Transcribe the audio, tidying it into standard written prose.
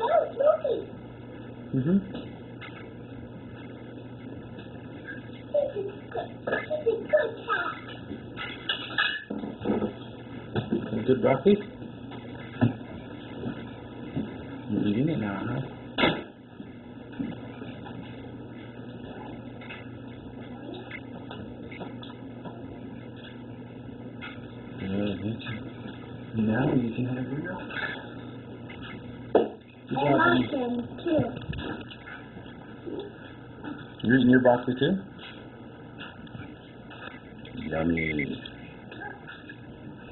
Mm-hmm. Good broccoli? You're eating it now, huh? Good. Now you can have your milk. I like him too. You're eating your broccoli too? Yummy.